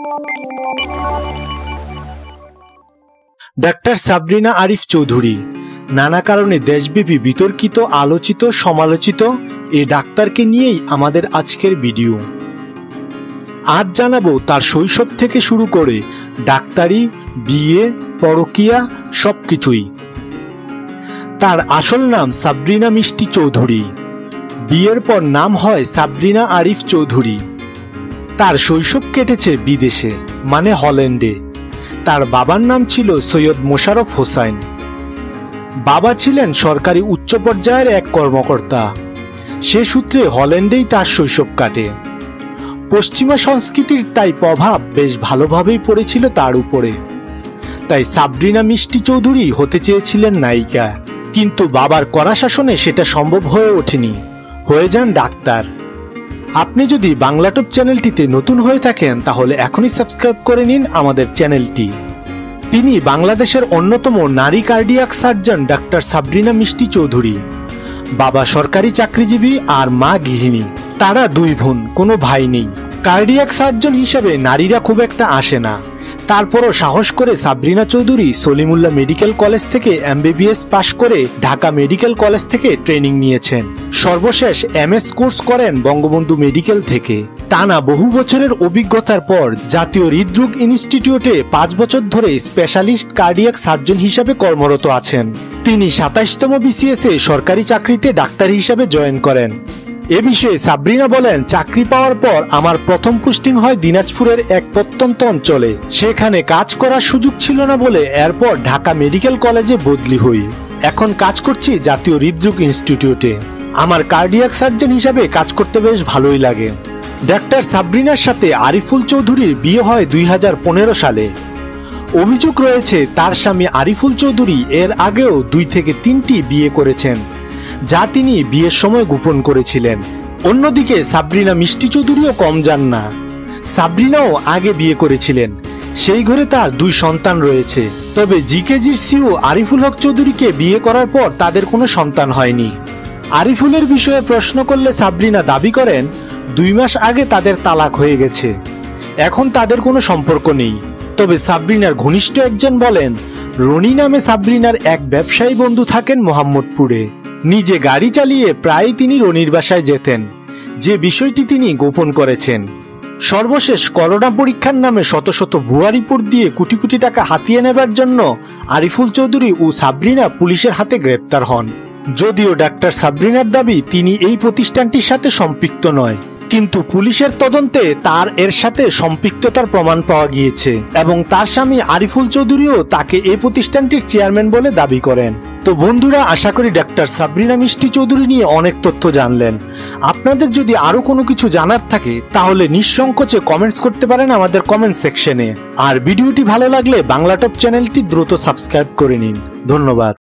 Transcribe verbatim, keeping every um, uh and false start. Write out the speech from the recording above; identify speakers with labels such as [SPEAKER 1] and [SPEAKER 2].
[SPEAKER 1] Doctor Sabrina Arif Chowdhury নানা কারণে দেশব্যাপী বিতর্কিত, আলোচিত, সমালোচিত এই ডাক্তারকে নিয়েই আমাদের আজকের ভিডিও। আজ জানাবো তার শৈশব থেকে শুরু করে ডাক্তারি, বিয়ে, পরকীয়া সবকিছুই। তার আসল নাম সাবরিনা মিষ্টি চৌধুরী। বিয়ের পর নাম হয় সাবরিনা আরিফ চৌধুরী। তার শৈশব কেটেছে বিদেশে, মানে হল্যান্ডে। তার বাবার নাম ছিল সৈয়দ মোশাররফ হোসাইন। বাবা ছিলেন সরকারি উচ্চ পর্যায়ের এক কর্মকর্তা। সে সূত্রে হল্যান্ডেই তার শৈশব কাটে। পশ্চিমা সংস্কৃতির তাই প্রভাব বেশ ভালোভাবেই পড়েছিল তার উপরে। তাই সাবরিনা মিষ্টি চৌধুরী হতে চেয়েছিলেন নায়িকা, কিন্তু বাবার কড়া শাসনে সেটা সম্ভব হয়ে ওঠেনি। হয়ে যান ডাক্তার। আপনি যদি বাংলাটপ চ্যানেলটিতে নতুন হয়ে থাকেন তাহলে এখনই সাবস্ক্রাইব করে নিন আমাদের চ্যানেলটি। তিনি বাংলাদেশের অন্যতম নারী কার্ডিয়াক সার্জন ডাক্তার সাবরিনা মিষ্টি চৌধুরী। বাবা সরকারি চাকরিজীবী আর মা গৃহিণী। তারা দুই বোন, কোনো ভাই নেই। কার্ডিয়াক সার্জন হিসেবে নারীরা খুব একটা আসে না। তারপরও সাহস করে সাবরিনা চৌধুরী সলিমুল্লাহ মেডিকেল কলেজ থেকে এমবিবিএস পাশ করে ঢাকা মেডিকেল কলেজ থেকে ট্রেনিং নিয়েছেন। সর্বশেষ এমএস কোর্স করেন বঙ্গবন্ধু মেডিকেল থেকে। টানা বহু বছরের অভিজ্ঞতার পর জাতীয় হৃদরোগ ইনস্টিটিউটে পাঁচ বছর ধরে স্পেশালিস্ট কার্ডিয়াক সার্জন হিসেবে কর্মরত আছেন। তিনি সাতাশতম বিসিএস এ সরকারি চাকরিতে ডাক্তার হিসেবে জয়েন করেন। এ বিষয়ে সাবরিনা বলেন, চাকরি পাওয়ার পর আমার প্রথম পোস্টিং হয় দিনাজপুরের এক প্রত্যন্ত অঞ্চলে। সেখানে কাজ করার সুযোগ ছিল না বলে এরপর ঢাকা মেডিকেল কলেজে বদলি হই। এখন কাজ করছি জাতীয় হৃদরোগ ইনস্টিটিউটে। আমার কার্ডিয়াক সার্জন হিসাবে কাজ করতে বেশ ভালোই লাগে। ডাক্তার সাবরিনার সাথে আরিফুল চৌধুরীর বিয়ে হয় দুই হাজার পনেরো সালে। অভিযোগ রয়েছে তার স্বামী আরিফুল চৌধুরী এর আগেও দুই থেকে তিনটি বিয়ে করেছেন, যা তিনি বিয়ের সময় গোপন করেছিলেন। অন্যদিকে সাবরিনা মিষ্টি চৌধুরীও কম যান না। সাবরিনাও আগে বিয়ে করেছিলেন। সেই ঘরে তার দুই সন্তান রয়েছে। তবে জিকেজির সিও আরিফুল হক চৌধুরীকে বিয়ে করার পর তাদের কোনো সন্তান হয়নি। আরিফুলের বিষয়ে প্রশ্ন করলে সাবরিনা দাবি করেন, দুই মাস আগে তাদের তালাক হয়ে গেছে। এখন তাদের কোনো সম্পর্ক নেই। তবে সাবরিনার ঘনিষ্ঠ একজন বলেন, রনি নামে সাবরিনার এক ব্যবসায়ী বন্ধু থাকেন মোহাম্মদপুরে। নিজে গাড়ি চালিয়ে প্রায় তিনি রনির বাসায় যেতেন, যে বিষয়টি তিনি গোপন করেছেন। সর্বশেষ করোনা পরীক্ষার নামে শত শত ভুয়া রিপোর্ট দিয়ে কোটি কোটি টাকা হাতিয়ে নেবার জন্য আরিফুল চৌধুরী ও সাবরিনা পুলিশের হাতে গ্রেপ্তার হন। যদিও ডাক্তার সাবরিনার দাবি তিনি এই প্রতিষ্ঠানটির সাথে সম্পৃক্ত নয়, কিন্তু পুলিশের তদন্তে তার এর সাথে সম্পৃক্ততার প্রমাণ পাওয়া গিয়েছে এবং তার স্বামী আরিফুল চৌধুরীও তাকে এই প্রতিষ্ঠানটির চেয়ারম্যান বলে দাবি করেন। তো বন্ধুরা, আশা করি ডাক্তার সাবরিনা মিষ্টি চৌধুরী নিয়ে অনেক তথ্য জানলেন। আপনাদের যদি আরো কোনো কিছু জানার থাকে তাহলে নিঃসংকোচে কমেন্টস করতে পারেন আমাদের কমেন্ট সেকশনে। আর ভিডিওটি ভালো লাগলে বাংলাটপ চ্যানেলটি দ্রুত সাবস্ক্রাইব করে নিন। ধন্যবাদ।